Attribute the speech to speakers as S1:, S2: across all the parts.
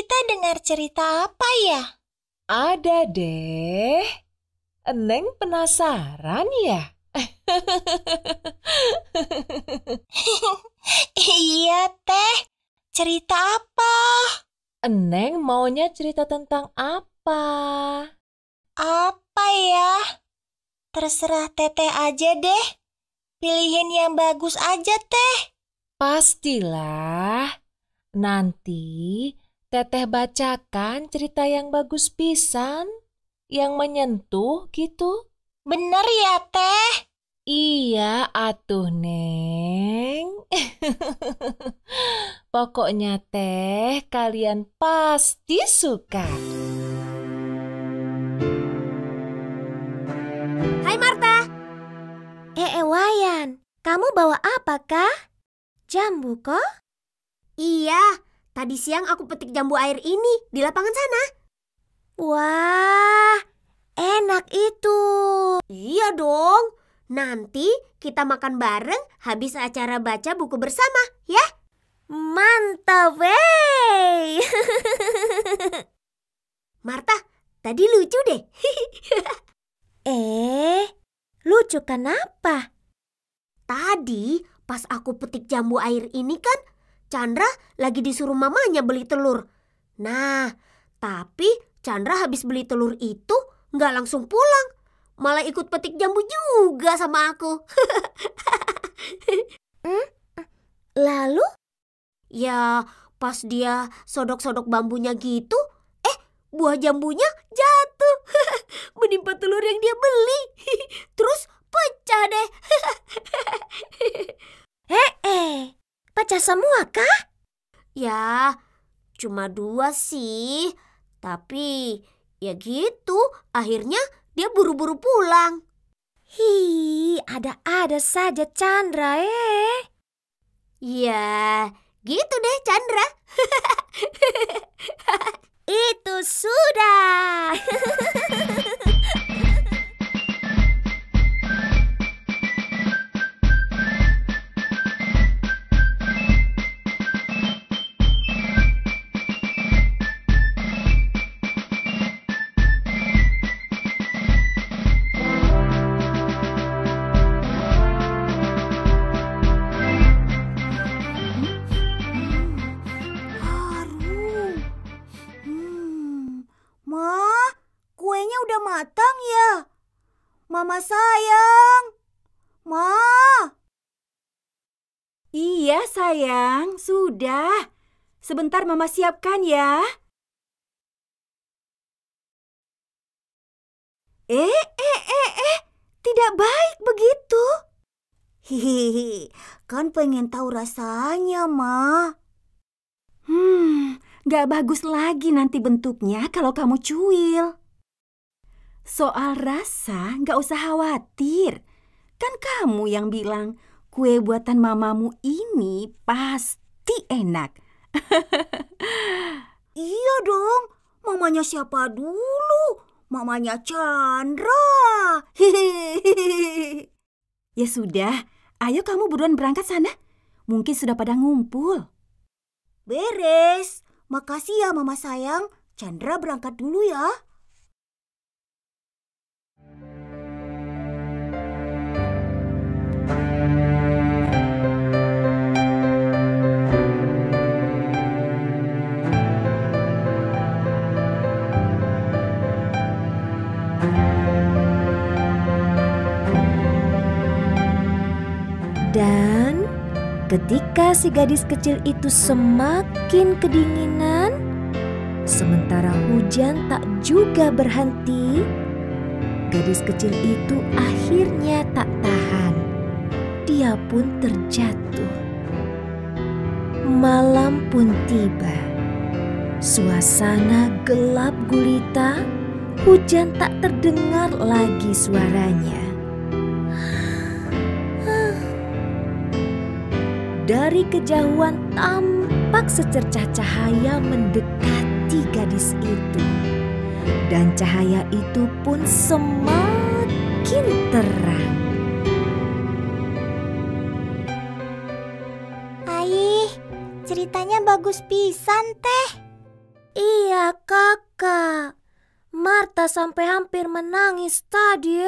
S1: kita dengar cerita apa ya?
S2: Ada deh. Eneng penasaran ya?
S1: Iya, Teh. Cerita apa?
S2: Eneng maunya cerita tentang apa?
S1: Apa ya? Terserah Teteh aja deh. Pilihin yang bagus aja, Teh.
S2: Pastilah. Nanti Teteh bacakan cerita yang bagus pisan, yang menyentuh gitu.
S1: Bener ya, Teh?
S2: Iya, atuh Neng. Pokoknya Teh, kalian pasti suka.
S3: Hai Marta.
S1: Wayan, kamu bawa apa kah? Jambu kok?
S3: Iya, tadi siang aku petik jambu air ini di lapangan sana.
S1: Wah, enak itu.
S3: Iya dong. Nanti kita makan bareng habis acara baca buku bersama, ya?
S1: Mantap, wey.
S3: Marta, tadi lucu deh.
S1: Lucu kenapa?
S3: Tadi pas aku petik jambu air ini kan, Chandra lagi disuruh mamanya beli telur. Nah, tapi Chandra habis beli telur itu nggak langsung pulang. Malah ikut petik jambu juga sama aku.
S1: Lalu?
S3: Ya, pas dia sodok-sodok bambunya gitu, buah jambunya jatuh. Menimpa telur yang dia beli. Terus pecah deh.
S1: Pecah semua kah?
S3: Ya, cuma 2 sih. Tapi ya gitu, akhirnya dia buru-buru pulang.
S1: Ada-ada saja Chandra,
S3: Ya, gitu deh Chandra.
S1: Itu sudah.
S3: Kuenya udah matang ya? Mama sayang. Ma.
S4: Iya sayang, sudah. Sebentar Mama siapkan ya. Tidak baik begitu.
S3: Hihihi, kan pengen tahu rasanya, Ma.
S4: Gak bagus lagi nanti bentuknya kalau kamu cuil. Soal rasa gak usah khawatir. Kan kamu yang bilang kue buatan mamamu ini pasti enak.
S3: Iya dong, mamanya siapa dulu? Mamanya Chandra.
S4: Ya sudah, ayo kamu buruan berangkat sana. Mungkin sudah pada ngumpul.
S3: Beres. Makasih ya Mama sayang. Chandra berangkat dulu ya.
S1: Dan ketika si gadis kecil itu semakin kedinginan, sementara hujan tak juga berhenti, gadis kecil itu akhirnya tak tahan. Dia pun terjatuh. Malam pun tiba. Suasana gelap gulita, hujan tak terdengar lagi suaranya. Dari kejauhan tampak secercah cahaya mendekati gadis itu. Dan cahaya itu pun semakin terang. Ceritanya bagus pisan, Teh. Iya, Kakak. Marta sampai hampir menangis tadi.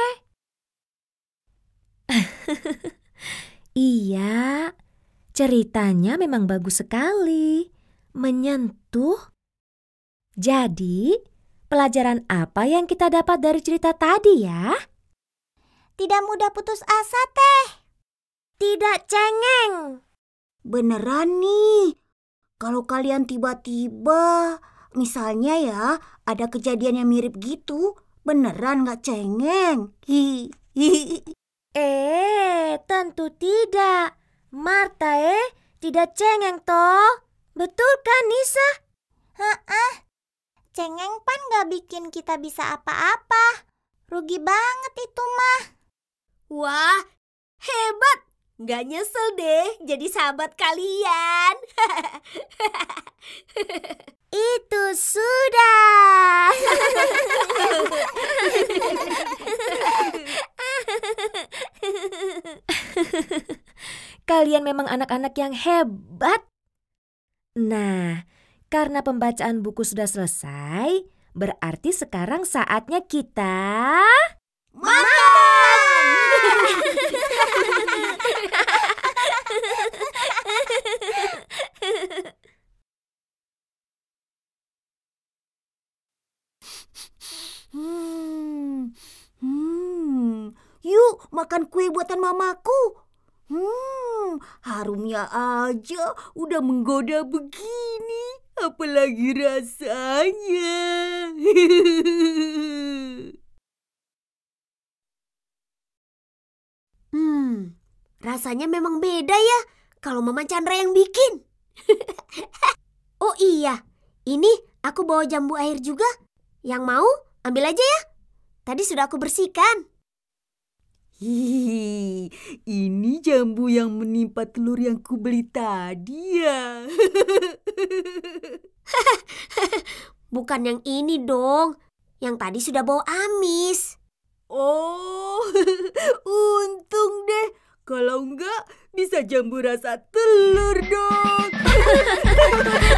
S1: Iya, ceritanya memang bagus sekali. Menyentuh. Jadi, pelajaran apa yang kita dapat dari cerita tadi ya?
S3: Tidak mudah putus asa, Teh.
S1: Tidak cengeng.
S4: Beneran nih. Kalau kalian tiba-tiba, misalnya ya, ada kejadian yang mirip gitu, beneran gak cengeng?
S1: Tentu tidak. Marta tidak cengeng toh. Betul kan, Nisa?
S3: Cengeng pan gak bikin kita bisa apa-apa. Rugi banget itu mah.
S1: Wah, hebat. Gak nyesel deh jadi sahabat kalian. Itu sudah. Kalian memang anak-anak yang hebat. Nah, karena pembacaan buku sudah selesai, berarti sekarang saatnya kita makan.
S4: Yuk makan kue buatan mamaku. Harumnya aja udah menggoda begini, apalagi rasanya.
S3: Rasanya memang beda ya kalau Mama Chandra yang bikin. Oh iya, ini aku bawa jambu air juga. Yang mau ambil aja ya. Tadi sudah aku bersihkan.
S4: Hihi, ini jambu yang menimpa telur yang kubeli tadi ya.
S3: Bukan yang ini dong. Yang tadi sudah bau amis.
S4: Oh, untung deh. Kalau enggak, bisa jambu rasa telur dong.